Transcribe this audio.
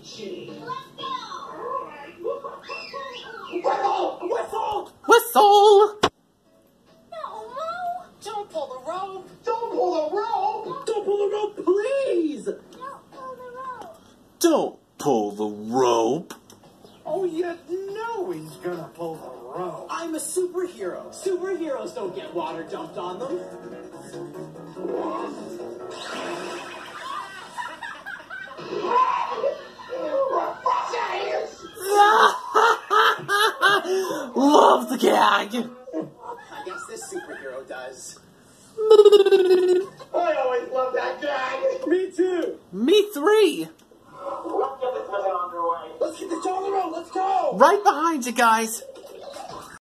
Let's go! Whistle! Whistle! No, Don't pull the rope! Don't pull the rope! Don't pull the rope, please! don't pull the rope. Don't pull the rope. Oh, you know he's gonna pull the rope. I'm a superhero. Superheroes don't get water dumped on them. Love the gag. I guess this superhero does. I always love that gag. Me too. Me three. Let's get this thing underway. Let's get this on the road. Let's go. Right behind you guys.